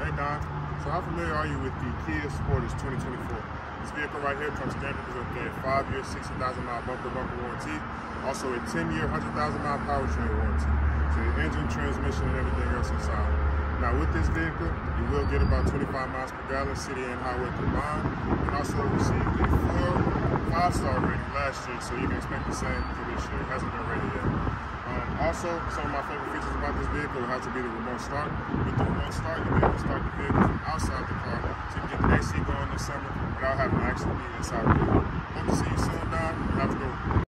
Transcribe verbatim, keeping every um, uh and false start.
Hey Don, so how familiar are you with the Kia Sportage twenty twenty-four? This vehicle right here comes standard with a five year, sixty thousand mile bumper-to-bumper warranty, also a ten year, one hundred thousand mile powertrain warranty. So the engine, transmission, and everything else inside. Now with this vehicle, you will get about twenty-five miles per gallon, city and highway combined, and also received a four, five star rating last year, so you can expect the same for this year. It hasn't been rated yet. Um, also, some of my favorite features about this vehicle would have to be the remote start. With the remote start, you'll be able to start the vehicle from outside the car, so you can get the A C going this summer without having to actually be inside the vehicle. Hope to see you soon, Don. Have a good one.